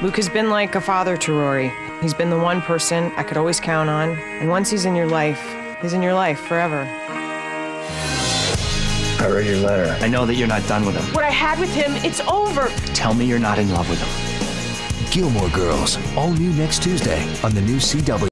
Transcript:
Luke has been like a father to Rory. He's been the one person I could always count on. And once he's in your life forever. I read your letter. I know that you're not done with him. What I had with him, it's over. Tell me you're not in love with him. Gilmore Girls, all new next Tuesday on the new CW.